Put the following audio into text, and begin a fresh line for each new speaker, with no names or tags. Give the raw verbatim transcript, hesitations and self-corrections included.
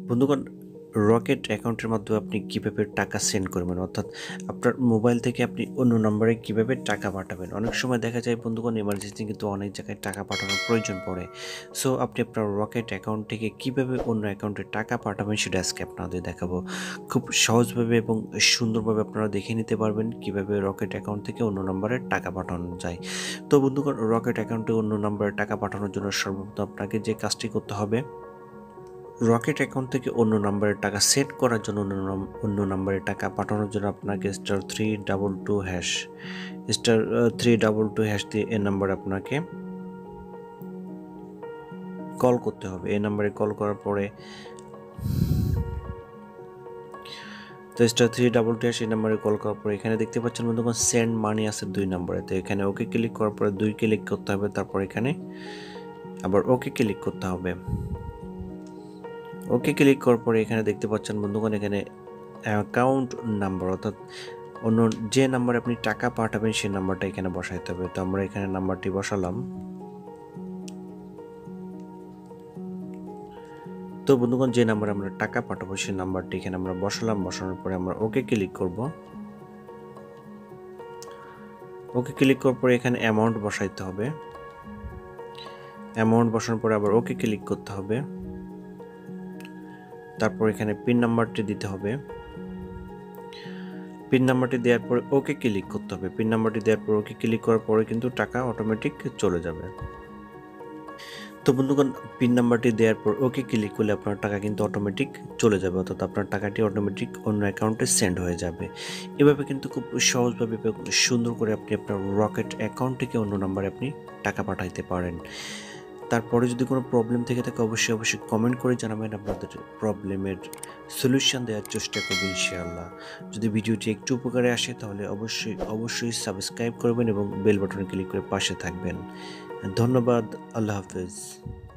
বন্ধুগণ, রকেট অ্যাকাউন্টের মাধ্যমে আপনি কীভাবে টাকা সেন্ড করবেন, অর্থাৎ আপনার মোবাইল থেকে আপনি অন্য নম্বরে কীভাবে টাকা পাঠাবেন। অনেক সময় দেখা যায় বন্ধুগণ, এমার্জেন্সি কিন্তু অনেক জায়গায় টাকা পাঠানোর প্রয়োজন পড়ে। সো আপনি আপনার রকেট অ্যাকাউন্ট থেকে কীভাবে অন্য অ্যাকাউন্টে টাকা পাঠাবেন সেটা আজকে আপনাদের দেখাবো। খুব সহজভাবে এবং সুন্দরভাবে আপনারা দেখে নিতে পারবেন কীভাবে রকেট অ্যাকাউন্ট থেকে অন্য নম্বরে টাকা পাঠানো যায়। তো বন্ধুগণ, রকেট অ্যাকাউন্টে অন্য নম্বরে টাকা পাঠানোর জন্য সর্বপ্রথম আপনাকে যে কাজটি করতে হবে, রকেট অ্যাকাউন্ট থেকে অন্য নাম্বারে টাকা সেট করার জন্য অন্য অন্য নাম্বারে টাকা পাঠানোর জন্য আপনাকে star three double two hash star three double two hash দিয়ে এই নাম্বারে আপনাকে কল করতে হবে। এই নাম্বারে কল করার পরে তো star three double two hash এই নাম্বারে কল করার পরে এখানে দেখতে পাচ্ছেন বন্ধুগণ, সেন্ড মানি আছে দুই নাম্বারে। তো এখানে ওকে ক্লিক করার পরে দুই ক্লিক করতে হবে, তারপর এখানে আবার ওকে ক্লিক করতে হবে। ওকে ক্লিক করার পরে এখানে দেখতে পাচ্ছেন বন্ধুগণ, এখানে অ্যাকাউন্ট নাম্বার অর্থাৎ অন্য যে নাম্বারে আপনি টাকা পাঠাবেন সেই নাম্বারটা এখানে বসাইতে হবে। তো আমরা এখানে নাম্বারটি বসালাম। তো বন্ধুগণ, যে নাম্বারে আমরা টাকা পাঠাবো সেই নাম্বারটি এখানে আমরা বসালাম। বসানোর পরে আমরা ওকে ক্লিক করব। ওকে ক্লিক করার পরে এখানে অ্যামাউন্ট বসাইতে হবে। অ্যামাউন্ট বসানোর পরে আবার ওকে ক্লিক করতে হবে। তারপর এখানে পিন নাম্বারটি দিতে হবে। পিন নাম্বারটি দেওয়ার পরে ওকে ক্লিক করতে হবে। পিন নাম্বারটি দেওয়ার পর ওকে ক্লিক করার পরে কিন্তু টাকা অটোমেটিক চলে যাবে। তো বন্ধুগণ, পিন নাম্বারটি দেওয়ার পর ওকে ক্লিক করলে আপনার টাকা কিন্তু অটোমেটিক চলে যাবে, অর্থাৎ আপনার টাকাটি অটোমেটিক অন্য অ্যাকাউন্টে সেন্ড হয়ে যাবে। এভাবে কিন্তু খুব সহজভাবে সুন্দর করে আপনি আপনার রকেট অ্যাকাউন্ট থেকে অন্য নাম্বারে আপনি টাকা পাঠাইতে পারেন। তারপরে যদি কোনো প্রবলেম থেকে থাকে অবশ্যই অবশ্যই কমেন্ট করে জানাবেন। আপনাদের প্রবলেমের সলিউশন দেওয়ার চেষ্টা করব ইনশাআল্লাহ। যদি ভিডিওটি একটু উপকারে আসে তাহলে অবশ্যই অবশ্যই সাবস্ক্রাইব করবেন এবং বেল বাটনে ক্লিক করে পাশে থাকবেন। ধন্যবাদ। আল্লাহ হাফেজ।